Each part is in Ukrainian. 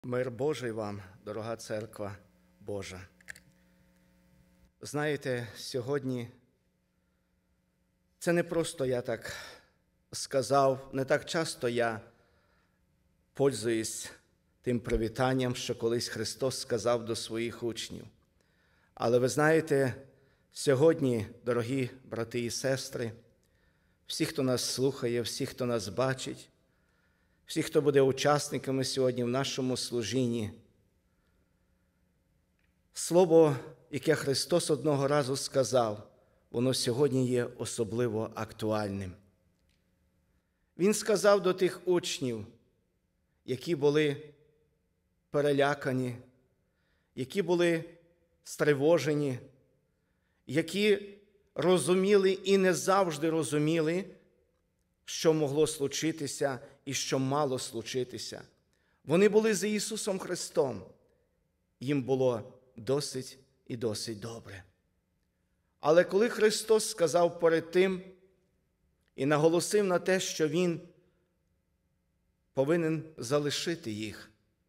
Мир Божий вам, дорога церква Божа. Знаєте, сьогодні це не просто я так сказав, не так часто я пользуюсь тим привітанням, що колись Христос сказав до своїх учнів. Але ви знаєте, сьогодні, дорогі брати і сестри, всі, хто нас слухає, всі, хто нас бачить, всі, хто буде учасниками сьогодні в нашому служінні, слово, яке Христос одного разу сказав, воно сьогодні є особливо актуальним. Він сказав до тих учнів, які були перелякані, які були стривожені, які розуміли і не завжди розуміли, що могло случитися і що мало случитися. Вони були за Ісусом Христом. Їм було досить і досить добре. Але коли Христос сказав перед тим і наголосив на те, що Він повинен залишити їх,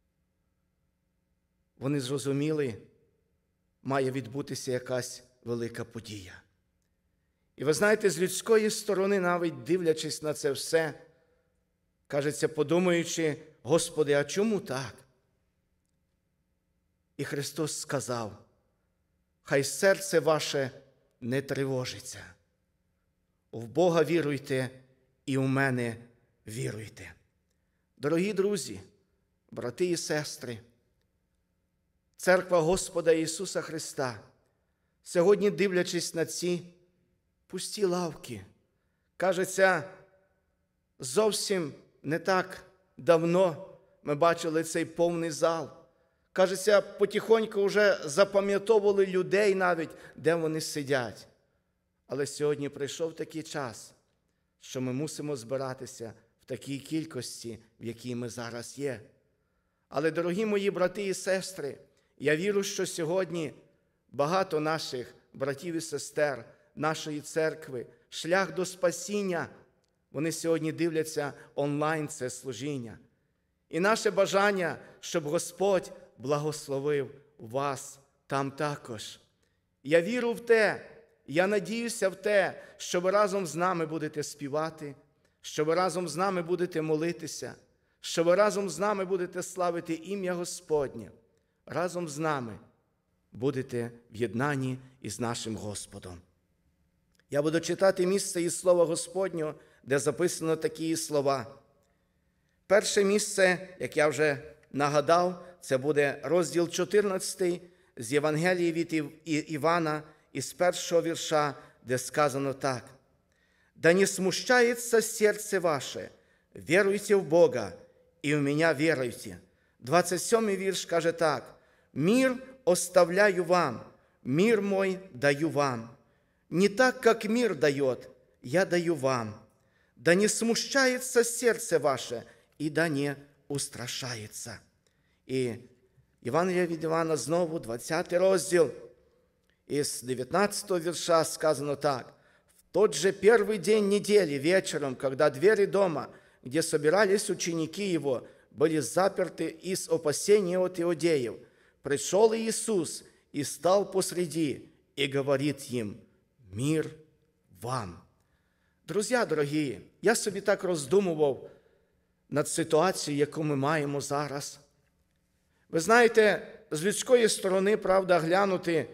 вони зрозуміли, має відбутися якась велика подія. І ви знаєте, з людської сторони, навіть дивлячись на це все, кажеться, подумаючи, Господи, а чому так? І Христос сказав, хай серце ваше не тривожиться. В Бога віруйте і в мене віруйте. Дорогі друзі, брати і сестри, Церква Господа Ісуса Христа, сьогодні, дивлячись на ці пусті лавки, кажеться, зовсім не так давно ми бачили цей повний зал. Кажеться, потихоньку вже запам'ятовували людей навіть, де вони сидять. Але сьогодні прийшов такий час, що ми мусимо збиратися в такій кількості, в якій ми зараз є. Але, дорогі мої брати і сестри, я вірю, що сьогодні багато наших братів і сестер, нашої церкви, шлях до спасіння, вони сьогодні дивляться онлайн це служіння. І наше бажання, щоб Господь благословив вас там також. Я вірю в те, я надіюся в те, що ви разом з нами будете співати, що ви разом з нами будете молитися, що ви разом з нами будете славити ім'я Господнє, разом з нами будете в єднанні із нашим Господом. Я буду читати місце із Слова Господнього, де записано такі слова. Перше місце, як я вже нагадав, це буде розділ 14 з Євангелії від Івана, із першого вірша, де сказано так. «Да не смущается сердце ваше, веруйте в Бога, и в меня веруйте». 27-й вірш каже так. «Мир оставляю вам, мир мой даю вам. Не так, как мир дает, я даю вам. Да не смущается сердце ваше, и да не устрашается». І Євангелія від Івана знову, 20 розділ, із 19 вірша сказано так. «В тот же первый день недели вечером, когда двери дома, где собирались ученики его, были заперты из опасения от иудеев, пришел Иисус и стал посреди, и говорит им, мир вам». Друзі, дорогі, я собі так роздумував над ситуацією, яку ми маємо зараз. Ви знаєте, з людської сторони, правда, глянути,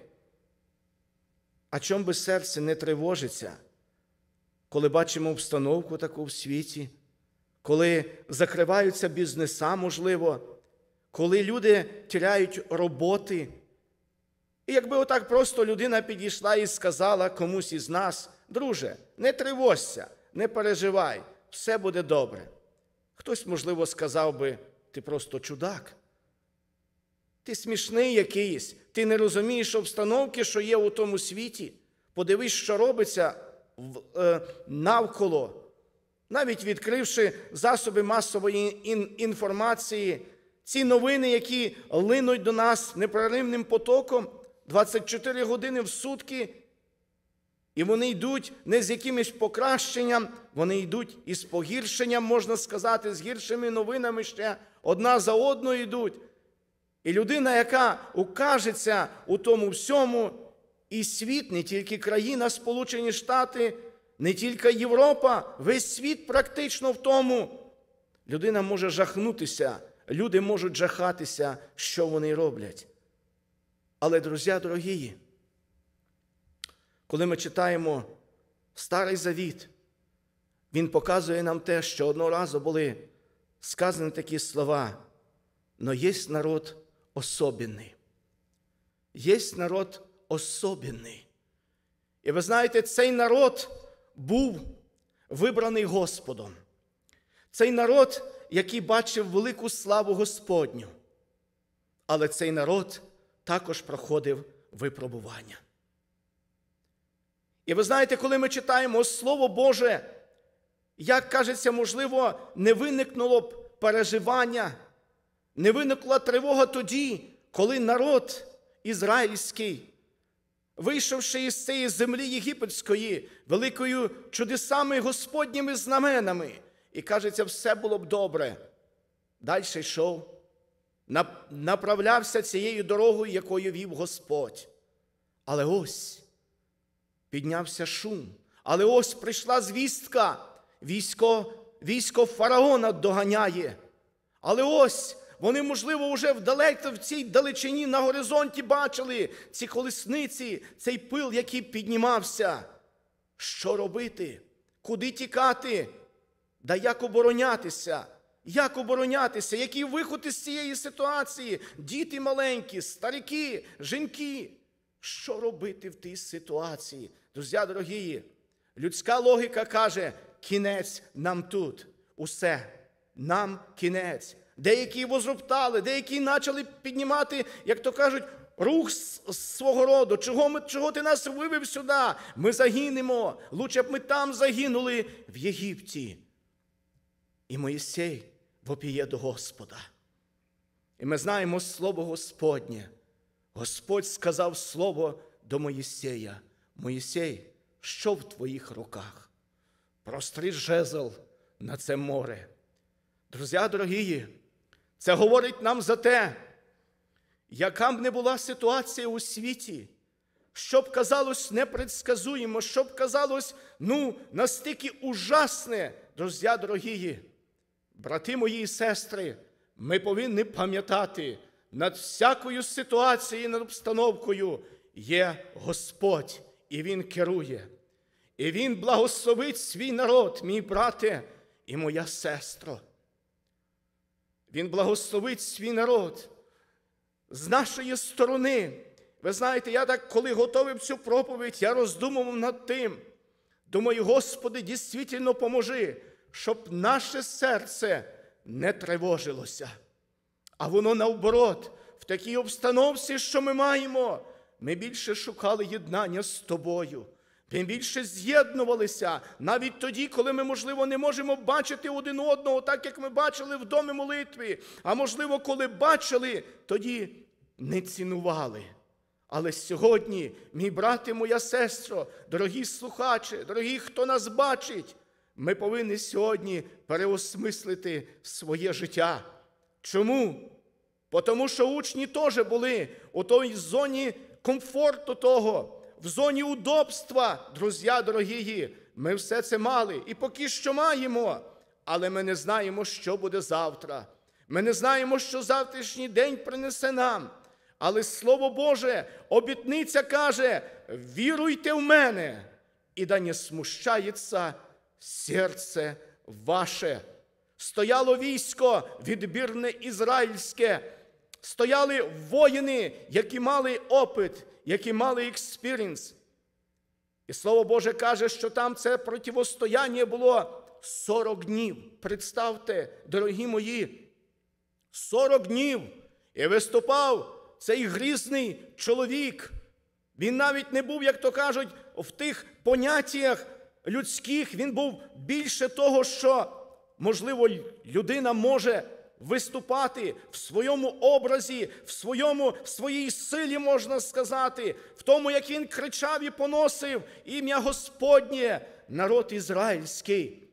а чом би серце не тривожиться, коли бачимо обстановку таку в світі, коли закриваються бізнеса, можливо, коли люди теряють роботи. І якби отак просто людина підійшла і сказала комусь із нас, друже, не тривожся, не переживай, все буде добре. Хтось, можливо, сказав би, ти просто чудак. Ти смішний якийсь, ти не розумієш обстановки, що є у тому світі. Подивись, що робиться навколо. Навіть відкривши засоби масової інформації, ці новини, які линуть до нас непреривним потоком, 24 години в сутки, і вони йдуть не з якимось покращенням, вони йдуть із погіршенням, можна сказати, з гіршими новинами ще одна за одною йдуть. І людина, яка укажеться у тому всьому, і світ, не тільки країна, Сполучені Штати, не тільки Європа, весь світ практично в тому. Людина може жахнутися, люди можуть жахатися, що вони роблять. Але, друзі дорогі, коли ми читаємо Старий Завіт, він показує нам те, що одного разу були сказані такі слова: «Но єсть народ особенний». Єсть народ особенний. І ви знаєте, цей народ був вибраний Господом. Цей народ, який бачив велику славу Господню. Але цей народ також проходив випробування. І ви знаєте, коли ми читаємо Слово Боже, як кажеться, можливо, не виникнуло б переживання, не виникла тривога тоді, коли народ ізраїльський, вийшовши із цієї землі єгипетської, великою чудесами Господніми знаменами, і, кажеться, все було б добре. Далі йшов, направлявся цією дорогою, якою вів Господь. Але ось піднявся шум, але ось прийшла звістка, військо фараона доганяє. Але ось вони, можливо, вже в цій далечині на горизонті бачили ці колесниці, цей пил, який піднімався. Що робити? Куди тікати? Да як оборонятися? Як оборонятися? Який виход із цієї ситуації? Діти маленькі, старики, жінки. Що робити в тій ситуації? Друзі дорогі, людська логіка каже: кінець нам тут. Усе. Нам кінець. Деякі возроптали, деякі почали піднімати, як то кажуть, рух свого роду. Чого ти нас вивів сюди? Ми загинемо. Лучше б ми там загинули, в Єгипті. І Моїсей вопіє до Господа. І ми знаємо слово Господнє. Господь сказав слово до Моїсея: «Моїсей, що в твоїх руках? Простри жезл на це море». Друзі дорогі, це говорить нам за те, яка б не була ситуація у світі, що б казалось непредсказуємо, що б казалось, настільки ужасне, друзі дорогі, брати мої і сестри, ми повинні пам'ятати, над всякою ситуацією, над обстановкою є Господь, і Він керує. І Він благословить свій народ, мій брате і моя сестро. Він благословить свій народ. З нашої сторони, ви знаєте, я так, коли готовив цю проповідь, я роздумував над тим. Думаю, Господи, дійсно поможи, щоб наше серце не тривожилося. А воно наоборот, в такій обстановці, що ми маємо, ми більше шукали єднання з Тобою. Ми більше з'єднувалися, навіть тоді, коли ми, можливо, не можемо бачити один одного, так, як ми бачили в домі молитви. А можливо, коли бачили, тоді не цінували. Але сьогодні, мій брат і моя сестро, дорогі слухачі, дорогі, хто нас бачить, ми повинні сьогодні переосмислити своє життя. Чому? Тому що учні теж були у той зоні комфорту того, в зоні удобства, друзі дорогі. Ми все це мали і поки що маємо, але ми не знаємо, що буде завтра. Ми не знаємо, що завтрашній день принесе нам. Але Слово Боже, обітниця каже: «Віруйте в мене, і да не смущається серце ваше». Стояло військо відбірне ізраїльське, стояли воїни, які мали опит, які мали експіріенс. І Слово Боже каже, що там це противостояння було 40 днів. Представте, дорогі мої, 40 днів. І виступав цей грізний чоловік. Він навіть не був, як то кажуть, в тих поняттях людських. Він був більше того, що, можливо, людина може виступати в своєму образі, в своїй силі, можна сказати, в тому, як він кричав і поносив ім'я Господнє, народ ізраїльський.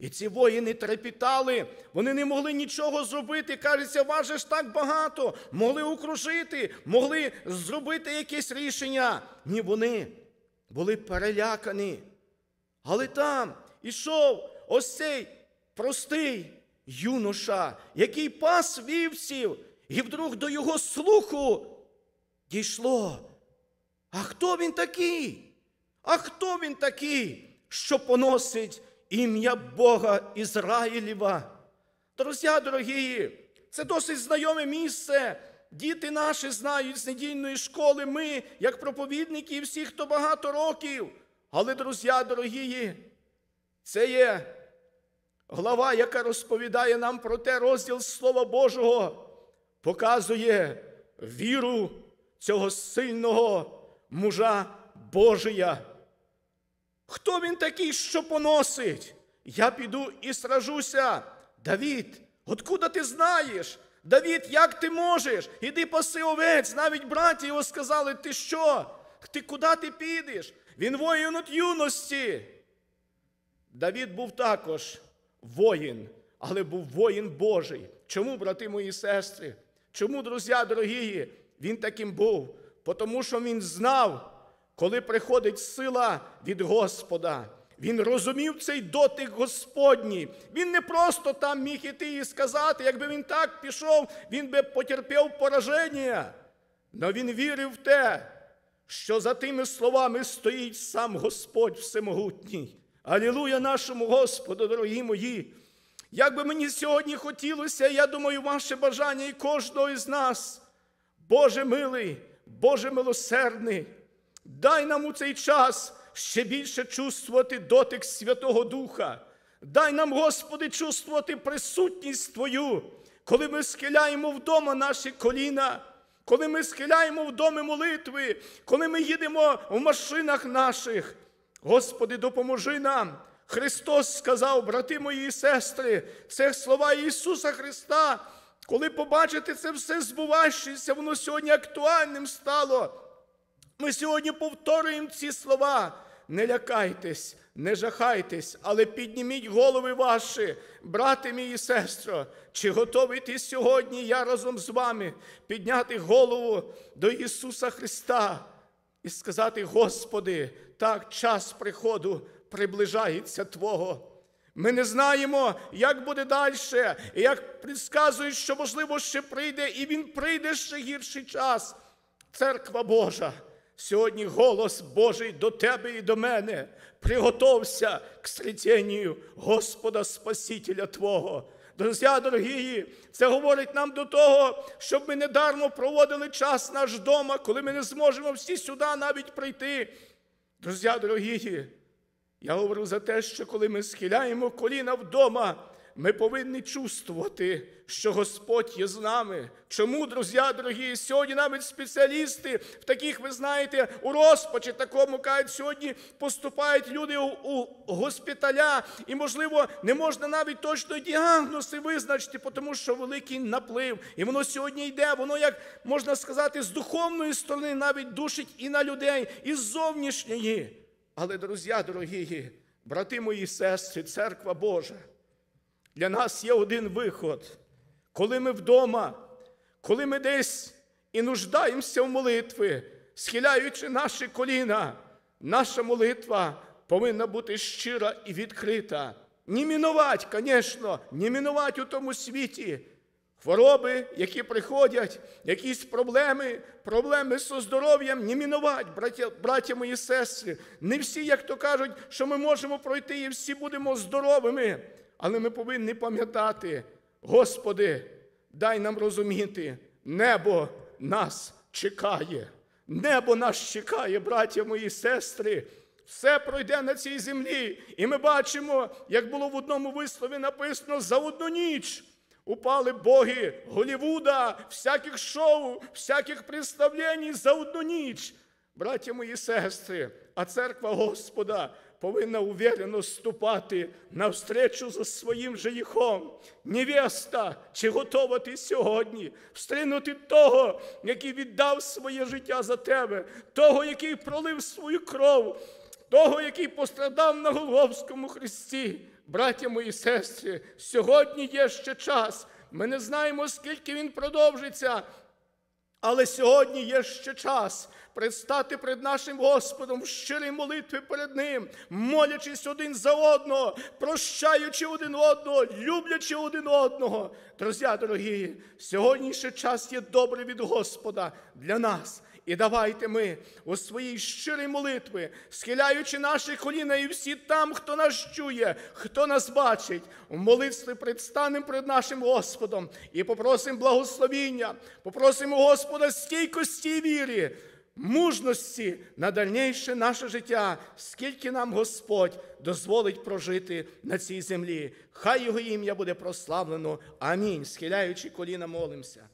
І ці воїни трепетали, вони не могли нічого зробити. Кажеться, вас же ж так багато, могли окружити, могли зробити якесь рішення. Ні, вони були перелякані. Але там ішов ось цей простий юноша, який пас вівців, і вдруг до його слуху дійшло. А хто він такий? А хто він такий, що поносить ім'я Бога Ізраїлєва? Друзі дорогі, це досить знайоме місце. Діти наші знають з недільної школи, ми, як проповідники, і всі, хто багато років. Але, друзі дорогі, це є глава, яка розповідає нам про те, розділ Слова Божого, показує віру цього сильного мужа Божия. Хто він такий, що поносить? Я піду і сражуся. Давид, откуда ти знаєш? Давид, як ти можеш? Іди паси овець. Навіть браті його сказали, ти що? Куди ти підеш? Він воїн від юності. Давид був також воїн, але був воїн Божий. Чому, брати мої сестри? Чому, друзі дорогі, він таким був? Тому що він знав, коли приходить сила від Господа. Він розумів цей дотик Господній. Він не просто там міг іти і сказати, якби він так пішов, він би потерпів пораження. Но він вірив в те, що за тими словами стоїть сам Господь Всемогутній. Алілуя нашому Господу, дорогі мої! Як би мені сьогодні хотілося, я думаю, ваше бажання і кожного із нас, Боже милий, Боже милосердний, дай нам у цей час ще більше чувствувати дотик Святого Духа. Дай нам, Господи, чувствувати присутність Твою, коли ми схиляємо вдома наші коліна, коли ми схиляємо в домі молитви, коли ми їдемо в машинах наших. Господи, допоможи нам. Христос сказав, брати мої і сестри, це слова Ісуса Христа. Коли побачите це все збуваючися, воно сьогодні актуальним стало. Ми сьогодні повторюємо ці слова. Не лякайтесь, не жахайтесь, але підніміть голови ваші, брати мій і сестро. Чи готовий ти сьогодні, я разом з вами, підняти голову до Ісуса Христа і сказати, Господи, так, час приходу приближається Твого. Ми не знаємо, як буде далі, і як предсказують, що, можливо, ще прийде, і він прийде ще гірший час. Церква Божа, сьогодні голос Божий до тебе і до мене. Приготовся к сретенню Господа Спасителя Твого. Друзі дорогі, це говорить нам до того, щоб ми недармо проводили час наш вдома, коли ми не зможемо всі сюди навіть прийти. Друзі дорогі, я говорю за те, що коли ми схиляємо коліна вдома, ми повинні чувствувати, що Господь є з нами. Чому, друзі дорогі, сьогодні навіть спеціалісти в таких, ви знаєте, у розпачі такому, кажуть, сьогодні поступають люди у госпіталя, і, можливо, не можна навіть точно діагнози визначити, тому що великий наплив. І воно сьогодні йде, воно, як можна сказати, з духовної сторони навіть душить і на людей, і з зовнішньої. Але, друзі дорогі, брати мої сестри, церква Божа, для нас є один виход. Коли ми вдома, коли ми десь і нуждаємося в молитві, схиляючи наші коліна, наша молитва повинна бути щира і відкрита. Не мінувати, звісно, не мінувати у тому світі. Хвороби, які приходять, якісь проблеми зі здоров'ям, не мінувати, браття мої сестри. Не всі, як то кажуть, що ми можемо пройти і всі будемо здоровими. Але ми повинні пам'ятати, Господи, дай нам розуміти, небо нас чекає. Небо нас чекає, браття мої сестри. Все пройде на цій землі. І ми бачимо, як було в одному вислові написано, за одну ніч упали боги Голлівуда, всяких шоу, всяких представлень за одну ніч. Браття мої сестри, а церква Господа повинна уверено ступати навстречу за своїм женихом. Невеста, чи готова ти сьогодні встрінути того, який віддав своє життя за тебе, того, який пролив свою кров, того, який пострадав на Голгофському хресті? браття мої сестри, сьогодні є ще час. Ми не знаємо, скільки він продовжиться, але сьогодні є ще час предстати перед нашим Господом в щирій молитві перед Ним, молячись один за одного, прощаючи один одного, люблячи один одного. Друзі дорогі, сьогодні ще час є добрий від Господа для нас. І давайте ми у своїй щирій молитві, схиляючи наші коліна і всі там, хто нас чує, хто нас бачить, в молитві предстанемо перед нашим Господом і попросимо благословіння, попросимо Господа стійкості і вірі, мужності на дальніше наше життя, скільки нам Господь дозволить прожити на цій землі. Хай Його ім'я буде прославлено. Амінь. Схиляючи коліна, молимося.